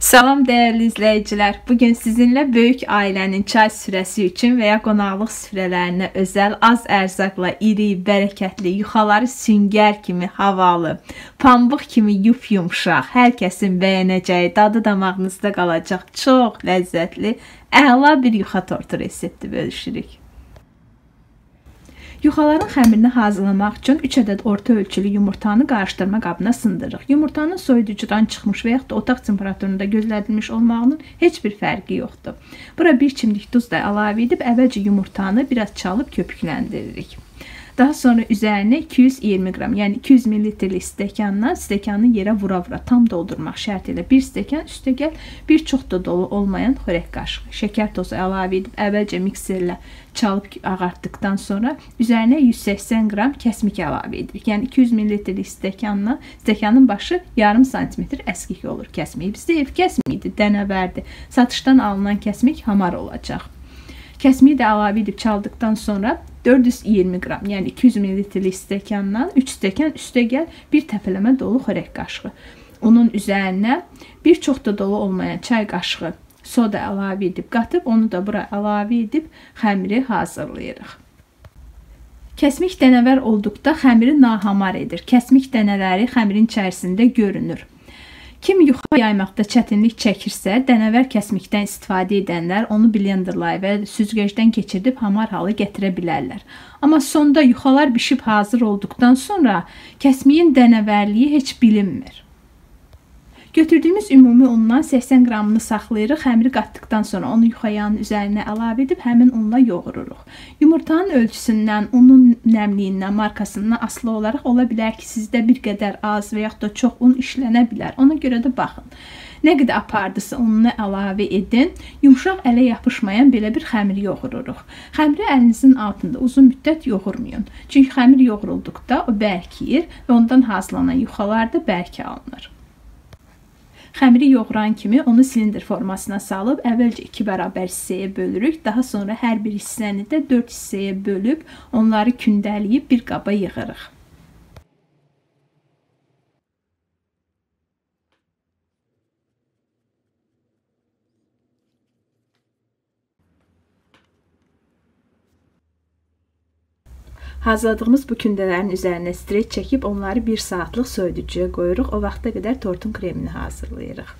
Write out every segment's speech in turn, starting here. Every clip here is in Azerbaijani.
Salam değerli izleyiciler. Bugün sizinle böyük ailenin çay sürəsi üçün və ya qonaqlıq süfrələrinə özəl az ərzaqla iri, bərəkətli, yuxaları süngər kimi havalı, pambıq kimi yumşaq, hər kəsin bəyənəcəyi, dadı damağınızda qalacaq çox ləzzətli, əla bir yuxa tortu resepti bölüşürük. Yuxaların xəmirini hazırlamaq üçün 3 ədəd orta ölçülü yumurtanı qarışdırma qabına sındırırıq. Yumurtanın soyuducudan çıxmış və yaxud da otaq temperaturunda gözlədilmiş olmağının heç bir fərqi yoxdur. Bura 1 çimdik duz da əlavə edib əvvəlcə yumurtanı biraz çalıb köpükləndiririk. Daha sonra üzərinə 220 qram, yəni 200 ml stəkandan stəkanı yerə vura-vura tam doldurmaq şərti ilə 1 stəkan üstəgəl bir çox da dolu olmayan xörək qaşığı, şəkər tozu əlavə edib əvvəlcə mikserlə çalıb ağartdıqdan sonra üzərinə 180 qram kəsmik əlavə edirik. Yəni 200 ml stəkandan stəkanın başı yarım santimetr əskik olur kəsmik. Bizdə ev kəsmiyidir, dənəvərdir. Satışdan alınan kəsmik hamar olacaq. Kəsmiyi də əlavə edib çaldıqdan sonra 420 qram, yəni 200 ml stəkandan 3 stəkan üstəgəl bir təpələmə dolu xörək qaşığı. Onun üzərinə bir çox da dolu olmayan çay qaşığı soda əlavə edib qatıb, onu da bura əlavə edib xəmiri hazırlayırıq. Kəsmik dənəvər olduqda xəmiri nahamar edir. Kəsmik dənələri xəmirin içərisində görünür. Kim yuxa yaymaqda çətinlik çəkirsə, dənəvər kəsmikdən istifadə edənlər onu blenderlaya və süzgəcdən keçirdib hamar halı gətirə bilərlər. Amma sonda yuxalar bişib hazır olduqdan sonra kəsmiyin dənəvərliyi heç bilinmir. Götürdüyümüz ümumi undan 80 qramını saxlayırıq. Xəmiri qatdıqdan sonra onu yuxayanın üzərinə əlavə edib həmin unla yoğururuq. Yumurtanın ölçüsündən, unun nəmliyindən, markasından asılı olaraq ola bilər ki, sizdə bir qədər az və yaxud da çox un işlənə bilər. Ona görə də baxın. Nə qədər apardısa ununu əlavə edin. Yumşaq ələ yapışmayan belə bir xəmir yoğururuq. Xəmiri əlinizin altında uzun müddət yoğurmayın. Çünki xəmir yoğurulduqda o bərkiyir və ondan hazırlanan yuxalar da bərk alınır. Xəmiri yoğuran kimi onu silindr formasına salıb əvvəlcə 2 bərabər hissəyə bölürük. Daha sonra hər bir hissəni də 4 hissəyə bölüb onları kündələyib bir qaba yığırıq. Hazırladığımız bu kündələrin üzərinə streç çəkib onları 1 saatlıq soyuducuya qoyuruq. O vaxta qədər tortun kremini hazırlayırıq.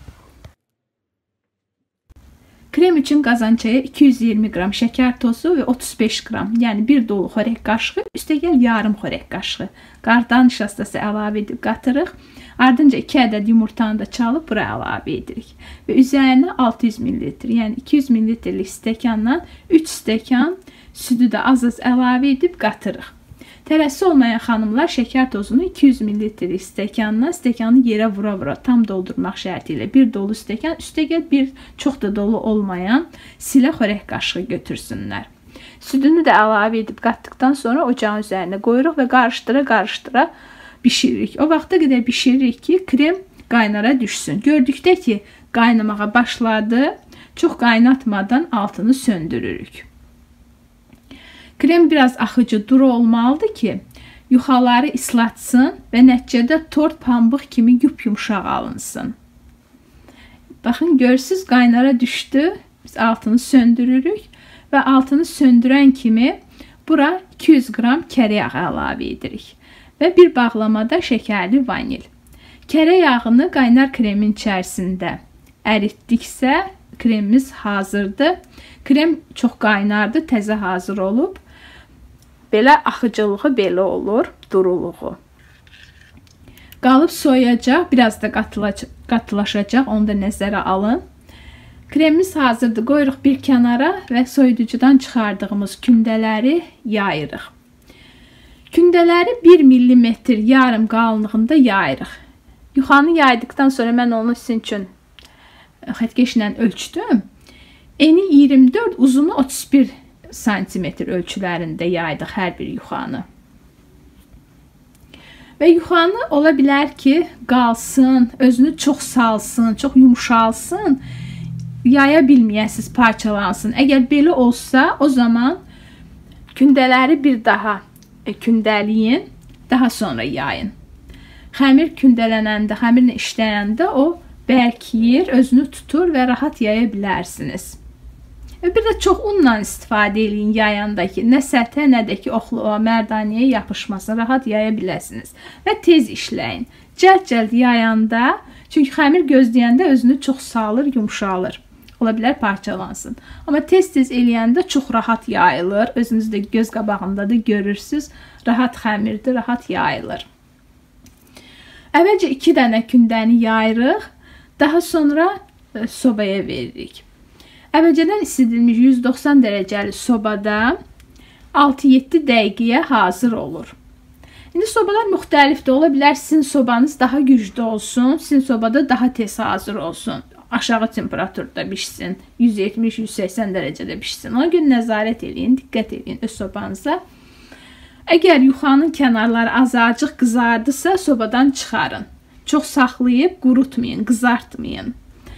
Krem üçün qazançaya 220 qram şəkər tozu və 35 qram, yəni 1 dolu xörək qaşığı, üstəgəl yarım xörək qaşığı qardan nişastası əlavə edib qatırıq. Ardınca 2 ədəd yumurtanı da çalıb bura əlavə edirik. Və üzərinə 600 ml, yəni 200 ml stəkandan 3 stəkan südü də az-az əlavə edib qatırıq. Tələsi olmayan xanımlar şəkər tozunu 200 ml stəkandan stəkanı yerə vura-vura tam doldurmaq şərti ilə 1 dolu stəkan, üstəgəl bir çox da dolu olmayan silə xörək qaşığı götürsünlər. Südünü də əlavə edib qatdıqdan sonra ocağın üzərinə qoyuruq və qarışdıra-qarışdıra bişiririk. O vaxta qədər bişiririk ki, krem qaynara düşsün. Gördükdə ki, qaynamağa başladı, çox qaynatmadan altını söndürürük. Krem biraz axıcı, duru olmalıdır ki, yuxaları islatsın və nəticədə tort pambıq kimi yumşaq alınsın. Baxın, görürsünüz, qaynara düşdü. Biz altını söndürürük və altını söndürən kimi bura 200 qram kərə yağı əlavə edirik və bir bağlamada şəkərli vanil. Kərə yağını qaynar kremin içərisində əritdiksə kremimiz hazırdır. Krem çox qaynardı, təzə hazır olub. Belə axıcılığı belə olur, duruluğu. Qalıb soyacaq, biraz da qatılaşacaq, onu da nəzərə alın. Kremimiz hazırdır, qoyuruq bir kənara və soyuducudan çıxardığımız kündələri yayırıq. Kündələri 1 mm yarım qalınlığında yayırıq. Yuxanı yaydıqdan sonra mən onu sizin üçün xətkeşlə ölçdüm. Eni 24, uzunu 31 santimetr ölçülərində yaydıq hər bir yuxanı. Və yuxanı ola bilər ki, qalsın, özünü çox salsın, çox yumşalsın, yaya bilməyəsiniz, parçalansın. Əgər belə olsa, o zaman kündələri bir daha kündəliyin, daha sonra yayın. Xəmir kündələnəndə, xəmirlə işləyəndə o bərkiyir, özünü tutur və rahat yaya bilərsiniz. Bir də çox unla istifadə edin yayanda ki, nə səthə, nə də ki, oxluğa, mərdanəyə yapışmasın, rahat yaya biləsiniz. Və tez işləyin. Cəld-cəld yayanda, çünki xəmir gözləyəndə özünü çox salır, yumşalır. Ola bilər parçalansın. Amma tez-tez eləyəndə çox rahat yayılır. Özünüzdə göz qabağında da görürsünüz. Rahat xəmirdir, rahat yayılır. Əvvəlcə 2 dənə kündəni yayırıq. Daha sonra sobaya veririk. Əvvəlcədən isidilmiş 190 dərəcəli sobada 6-7 dəqiqəyə hazır olur. İndi sobalar müxtəlifdir. Ola bilər sizin sobanız daha güclü olsun, sizin sobada daha tez hazır olsun. Aşağı temperaturda bişsin, 170-180 dərəcədə bişsin. Ona görə nəzarət edin, diqqət edin öz sobanıza. Əgər yuxanın kənarları azacıq qızardısa, sobadan çıxarın. Çox saxlayıb qurutmayın, qızartmayın.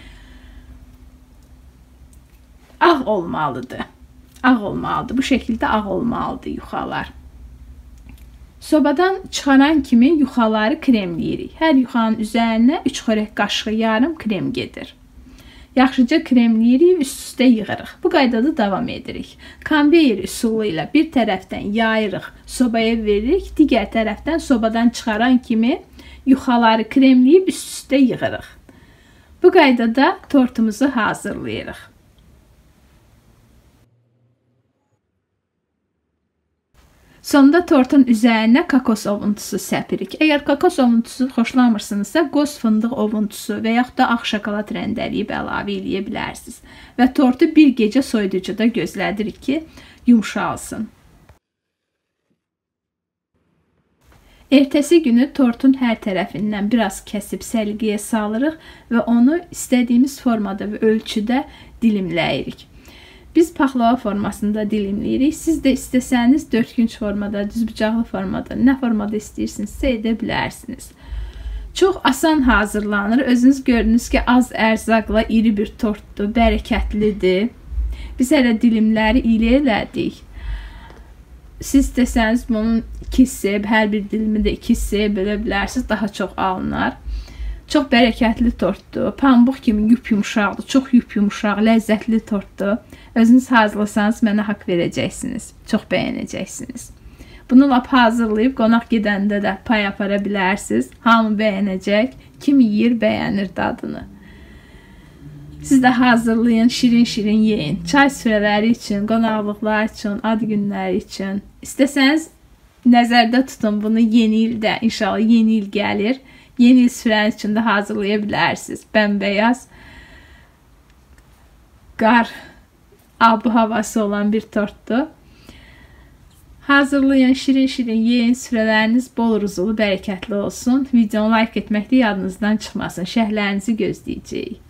Ağ olmalıdır. Ağ olmalıdır. Bu şəkildə ağ olmalıdır yuxalar. Sobadan çıxaran kimi yuxaları kremləyirik. Hər yuxanın üzərinə 3 xörək qaşığı yarım krem gedir. Yaxşıca kremləyirik, üst-üstə yığırıq. Bu qaydada davam edirik. Konveyer üsulu ilə bir tərəfdən yayırıq, sobaya veririk, digər tərəfdən sobadan çıxaran kimi yuxaları kremləyib üst-üstə yığırıq. Bu qaydada tortumuzu hazırlayırıq. Sonda tortun üzərinə kokos ovuntusu səpirik. Əgər kokos ovuntusu xoşlamırsınızsa, qoz fındıq ovuntusu və yaxud da ağ şokolad rəndələyib əlavə eləyə bilərsiniz. Və tortu bir gecə soyuducuda gözlədirik ki, yumşalsın. Ertəsi günü tortun hər tərəfindən biraz kəsib səliqəyə salırıq və onu istədiyimiz formada və ölçüdə dilimləyirik. Biz paxlava formasında dilimləyirik. Siz də istəsəniz dörtgünc formada, düzbucaqlı formada, nə formada istəyirsinizsə edə bilərsiniz. Çox asan hazırlanır. Özünüz gördünüz ki, az ərzaqla iri bir tortdur, bərəkətlidir. Biz hələ dilimləri ilə elədik. Siz istəsəniz bunun 2 hissəyə, hər bir dilimi də 2 hissəyə bölə bilərsiniz, daha çox alınar. Çox bərəkətli tortdur. Pambıq kimi yup-yumşaqdır. Çox yup-yumşaq, ləzzətli tortdur. Özünüz hazırlasanız mənə haqq verəcəksiniz. Çox bəyənəcəksiniz. Bunu lap hazırlayıb qonaq gedəndə də pay apara bilərsiniz. Hamı bəyənəcək. Kim yeyir, bəyənir dadını. Siz də hazırlayın, şirin-şirin yeyin. Çay süfrələri üçün, qonaqlıqlar üçün, ad günləri üçün. İstəsəniz nəzərdə tutun bunu yeni ildə. İnşallah yeni il gəlir. Yeni il süfrəniz üçün də hazırlaya bilərsiniz. Bəmbəyaz, qar, ab-havası olan bir tortdur. Hazırlayın, şirin-şirin yeyin, süfrələriniz bol ruzulu, bərəkətli olsun. Videonu like etmək də yadınızdan çıxmasın. Şərhlərinizi gözləyəcəyik.